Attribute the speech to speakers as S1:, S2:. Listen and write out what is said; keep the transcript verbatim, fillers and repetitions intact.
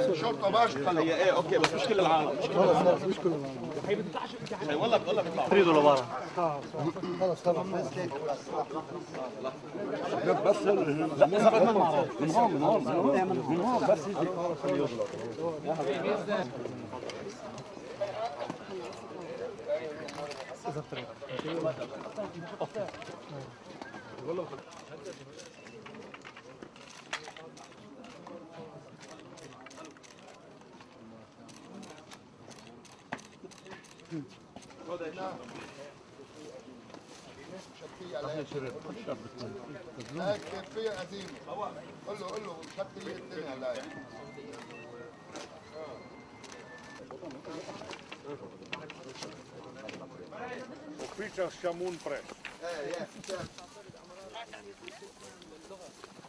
S1: الشرطه باش
S2: هي ايه اوكي بس مش كل العالم
S3: خلص خلص مش كل العالم.
S2: هي بتطلعش هي والله والله بيطلع
S4: تريدوا لبرا
S3: خلص خلص
S4: بس من هون من هون من هون بس
S1: هيك كيفية قديمة قول له قول له شتي لي الدنيا هلا
S5: Ufficio Shamoon Press.
S1: ايه